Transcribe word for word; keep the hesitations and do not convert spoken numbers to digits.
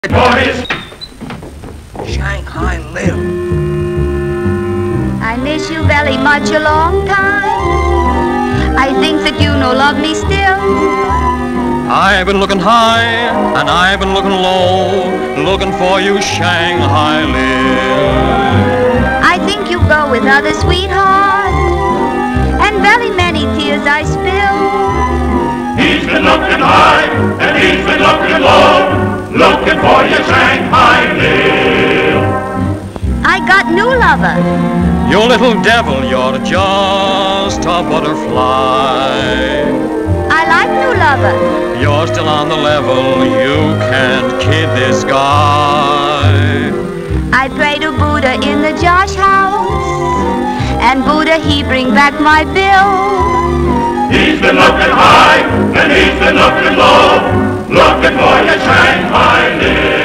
Boys, Shanghai Lil. I miss you very much a long time. I think that you no love me still. I've been looking high and I've been looking low, looking for you, Shanghai Lil. I think you go with other sweetheart, and very many tears I spill. He's been looking high and he's been looking low, looking for you, Shanghai Lil. I got new lover. You little devil, you're just a butterfly. I like new lover. You're still on the level, you can't kid this guy. I pray to Buddha in the Josh house, and Buddha he bring back my bill. He's been looking high and he's been looking low, looking for you, Shanghai Lil.